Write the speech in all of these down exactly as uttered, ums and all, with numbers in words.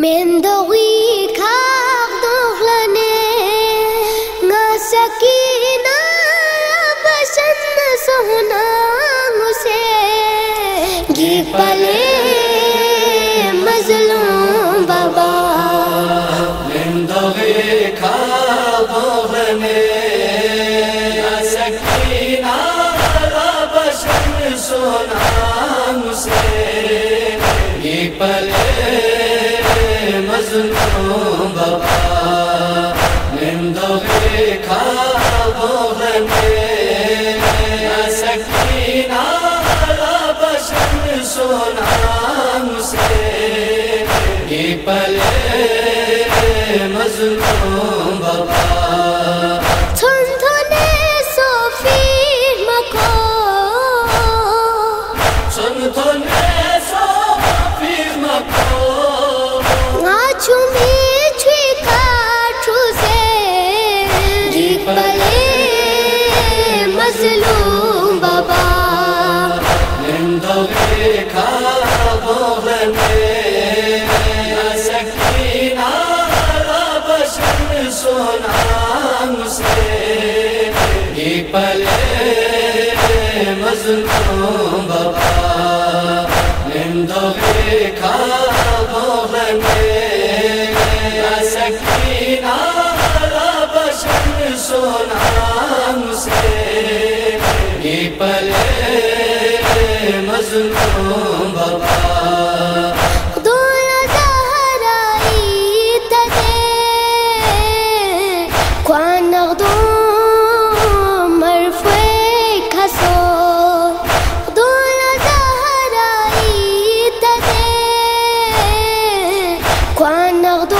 من دوی کاغ دغلنه ناسکینا بشن سہنا مجھے گی پلے مظلوم بابا من دوی کاغ دغلنه ناسکینا بشن سہنا مجھے گی پلے مظلوم بابا من دوی کاغ دغلنه سکینہ بشن سونا مجھے گی پلے مظلوم بابا تھن تھنے سوفیر مکو تھن تھنے سوفیر مکو آچھو میں چھوئی کاٹھو سے گی پلے مظلوم بابا من دوی کاغ دغلنه سکینہ بشن سونا مجھے گی پلے مظلوم بابا من دوی کاغ دغلنه سکینہ بشن سونا مجھے گی پلے مظلوم بابا دولا زہرائی تدے کوان نغدو مرفوع کھسو دولا زہرائی تدے کوان نغدو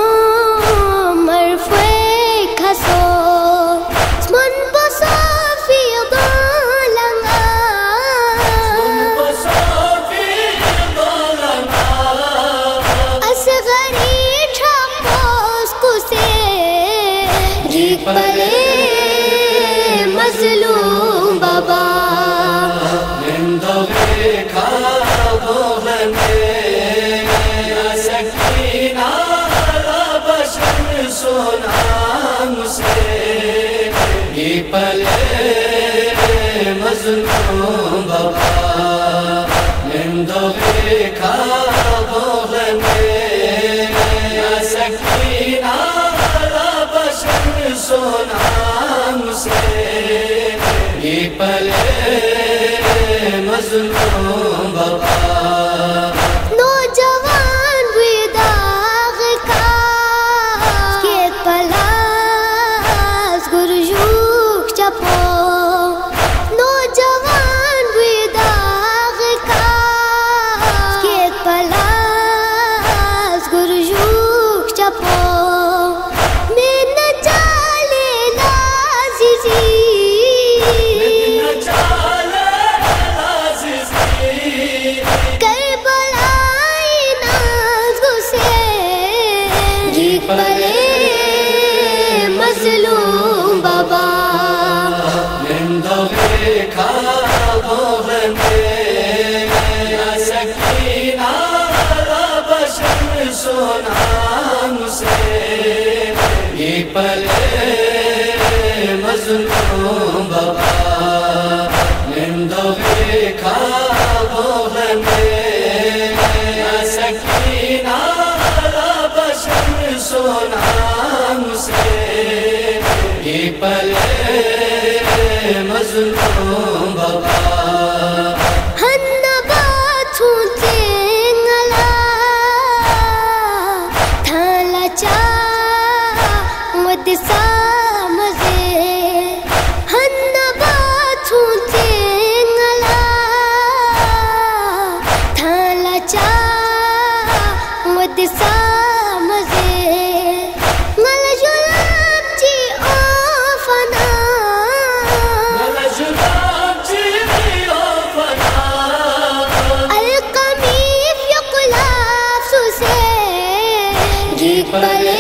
مرفوع کھسو من بصافی ضلنا اصغری ٹھاکوس کسے گی پلے مظلوم بابا من دوی کاغ دغلنه سکینہ بشن سونا مجھے گی پلے مظلوم بابا من دوی کاغ دغلنه سکینہ بشن سونا مجھے گی پلے مظلوم بابا نوجوان بھی داغ کا کے پلاس گرجوک چپو نوجوان بھی داغ کا کے پلاس گرجوک چپو میں نہ چالے لازیزی پلے مظلوم بابا من دوی کاغ دغلنه سکینہ بشن سونا مجھے گی پلے مظلوم بابا من دوی کاغ دغلنه سکینہ بشن سونا مجھے گی پلے مظلوم بابا ہن باتوں تینگلا تھالا چا مدسا مزے ہن باتوں تینگلا تھالا چا مدسا پلے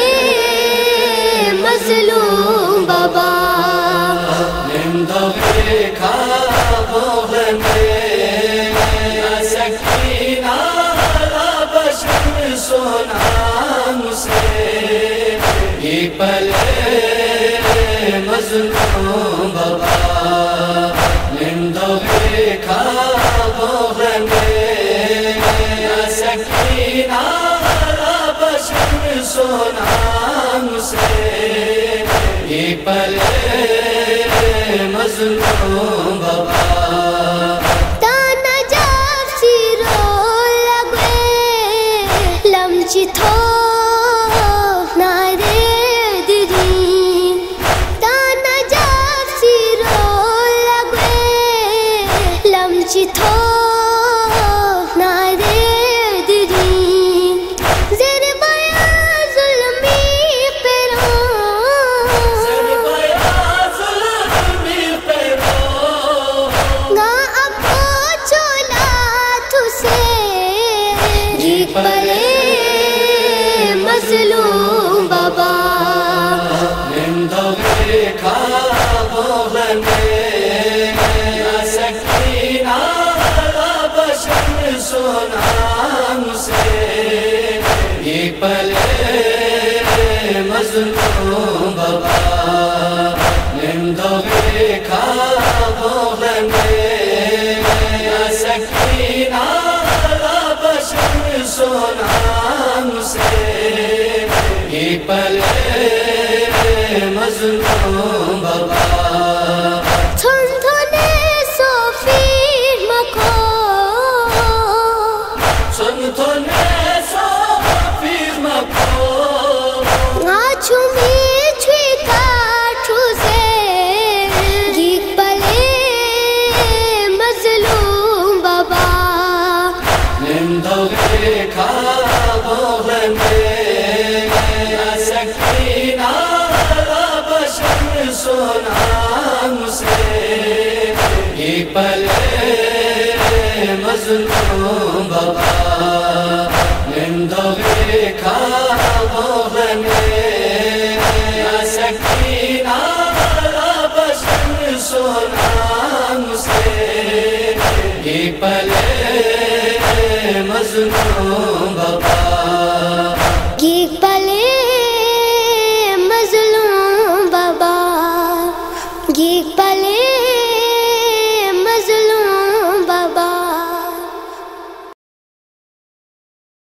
مظلوم بابا من دوی کاغ دغلنه سکینہ بشن سونا مظلوم بابا نندوے خوابوں میں سکینہ بشر سونام سے یہ پلے مظلوم بابا تانا جافسی رو لگے لمچی تھو نارے دری تانا جافسی رو لگے لمچی تھو نارے دری زیر بیا ظلمی پیروں زیر بیا ظلمی پیروں گا ابو چولا تھسے جی پلے مظلوم بابا نندوے خوابوں میں سکینہ بشر سونام سے یہ پلے مظلوم بابا نندوے خوابوں میں سکینہ بشر سونام سے یہ پلے مظلوم بابا تھن تھنے صوفی مکھو سن تھنے صوفی مکھو آچھو می چھوی کاٹھو سے گی پلے مظلوم بابا نندوے خوابوں میں سکینہ بشر سونام سے یہ پلے مظلوم بابا نندوے خوابوں میں سکینہ بشر سونام سے یہ پلے مظلوم بابا